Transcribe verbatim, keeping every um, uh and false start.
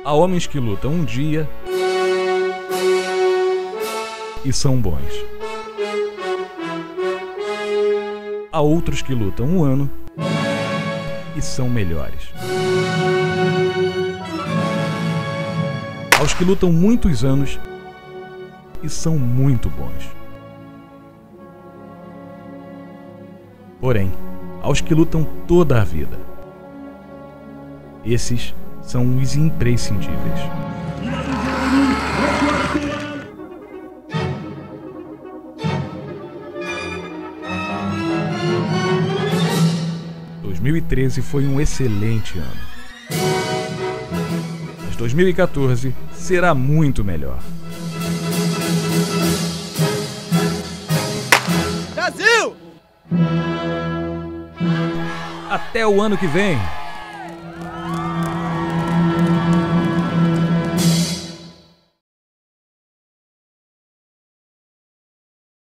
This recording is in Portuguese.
Há homens que lutam um dia e são bons. Há outros que lutam um ano e são melhores. Há os que lutam muitos anos e são muito bons. Porém, há os que lutam toda a vida. Esses são os imprescindíveis. dois mil e treze foi um excelente ano. Mas dois mil e quatorze será muito melhor. Brasil! Até o ano que vem!